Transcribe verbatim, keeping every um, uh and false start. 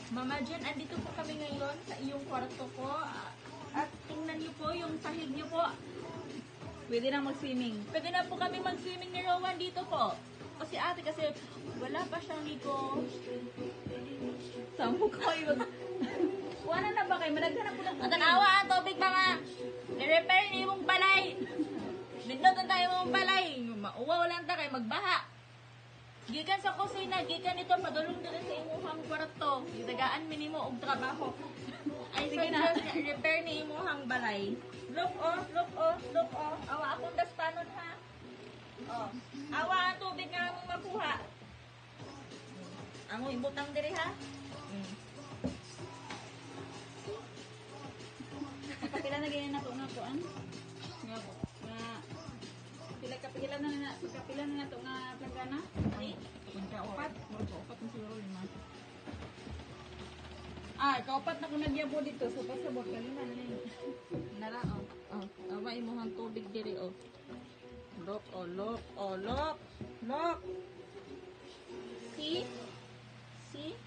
Mama Jen, andito po kami ngayon sa iyong kwarto po. At tingnan niyo po yung sahig niyo po. Pwede na mag-swimming. Pwede na po kami mag-swimming ni Rowan dito po. Kasi ate kasi wala pa siyang ligo. Sampo kayo. Wala na ba kayo? Malagyan na po ng At tanawa ang tubig mga. I-repair ni mong balay. Nindot tayo mong balay. Mauwa walang ta kayo magbaha. Gikan sa kusina, gikan ito, padulong din sa imuhang kwarto. Isagaan minimo og trabaho. Ay, sige na, repair ni imuhang balay. Look oh, look oh, look oh. Awa akong daspanon ha. Oh. Awa ang tubig nga among makuha. Among ibutang diri ha. Mm. Kapila na ganyan na ito nga po, an? Nga po. Nga, kapila, kapila na na, kapila na na ito nga plagana? Ay, Punta upat. Punta upat na siguro lima. Ah, kaupat na ko nagyabo dito. So, pasabot ka lima na yun. nara oh. Oh, awa imuhang tubig diri oh. Look, oh, look, oh, look. Look. See? See?